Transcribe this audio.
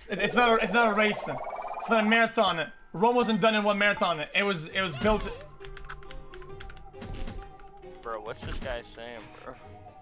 It's not a race. It's not a marathon. Rome wasn't done in one marathon. It was built. Bro, what's this guy saying, bro?